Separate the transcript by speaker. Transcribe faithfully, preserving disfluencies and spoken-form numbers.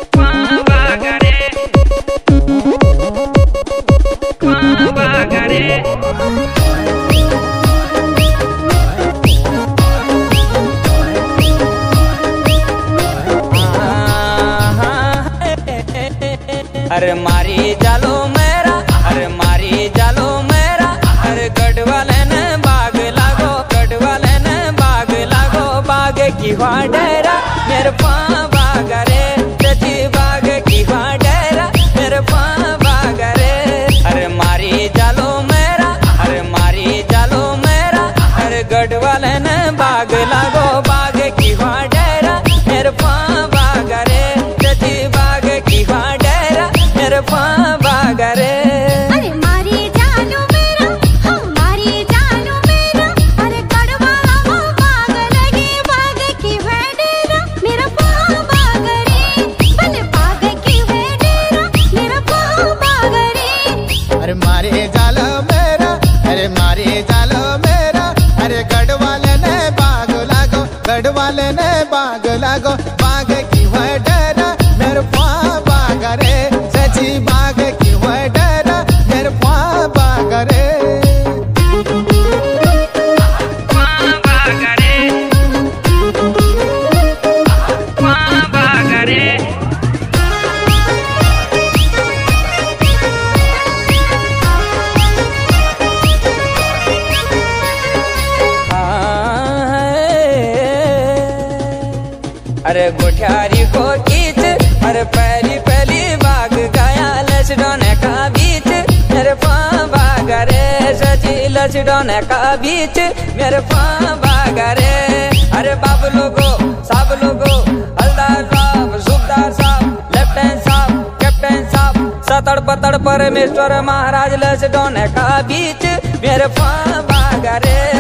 Speaker 1: अरे मारी जालो मेरा, अरे मारी जालो मेरा, अरे गढ़वाले ने बाग लागो, गढ़वाले ने बाग लागो, बाग की डेरा मेरे पाँ बाग रे, तेजी बाग की डेरा मेरे पाँ बाग रे। अरे मारी जालो मेरा, अरे मारी जालो मेरा, अरे गढ़वाले ने बाग लागो, बाग की डेरा मेरे पाँ बाग रे, तेजी बाग की डेरा मेरे पाँ बाग रे।
Speaker 2: अरे मारी जानो मेरा, हम मारी जानो मेरा, अरे गढ़वाला वो बाग लगे, बाग की डेरा मेरा पाँ बाग रे, भले बाग की डेरा मेरा पाँ बाग रे।
Speaker 3: अरे मारे जालो मेरा, अरे मारे जालो मेरा, अरे गढ़वाले ने बाग लागो, गढ़वाले ने बाग लागो, बाग की डेरा मेरे पाँ बाग रे, सची बाग की डेरा मेरे पाँ बाग रे।
Speaker 1: पाँ बाग रे, पाँ बाग रे। अरे गोठियारी को कीच, अरे पहली पहली बाग गाया लचडोने का बीच मेरे पाँ बाग रे, सची लचडोने का बीच मेरे पाँ बाग रे। अरे बाबू लोगो सब लोगो, हलदार साहब, सूबदार साहब, लेफ्टिनेंट साहब, कैप्टन साहब, सतड़ पतड़ परमेश्वर महाराज लचडोने का बीच मेरे पाँ बाग रे।